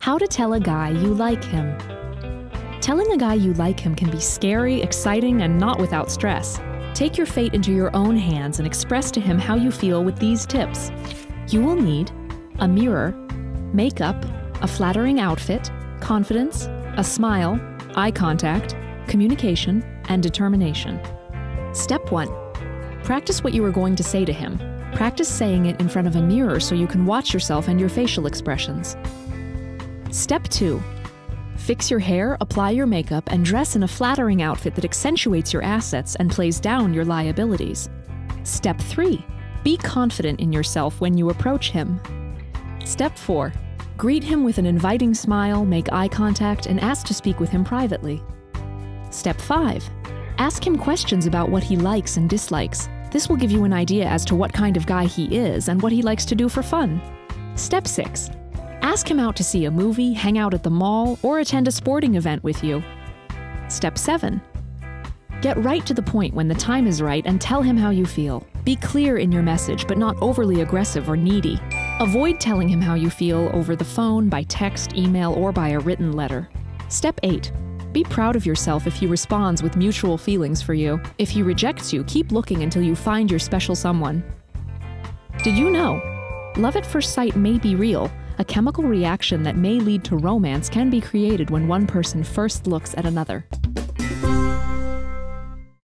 How to tell a guy you like him. Telling a guy you like him can be scary, exciting, and not without stress. Take your fate into your own hands and express to him how you feel with these tips. You will need a mirror, makeup, a flattering outfit, confidence, a smile, eye contact, communication, and determination. Step 1. Practice what you are going to say to him. Practice saying it in front of a mirror so you can watch yourself and your facial expressions. Step 2. Fix your hair, apply your makeup, and dress in a flattering outfit that accentuates your assets and plays down your liabilities. Step 3. Be confident in yourself when you approach him. Step 4. Greet him with an inviting smile, make eye contact, and ask to speak with him privately. Step 5. Ask him questions about what he likes and dislikes. This will give you an idea as to what kind of guy he is and what he likes to do for fun. Step 6. Ask him out to see a movie, hang out at the mall, or attend a sporting event with you. Step 7. Get right to the point when the time is right and tell him how you feel. Be clear in your message, but not overly aggressive or needy. Avoid telling him how you feel over the phone, by text, email, or by a written letter. Step 8. Be proud of yourself if he responds with mutual feelings for you. If he rejects you, keep looking until you find your special someone. Did you know? Love at first sight may be real. A chemical reaction that may lead to romance can be created when one person first looks at another.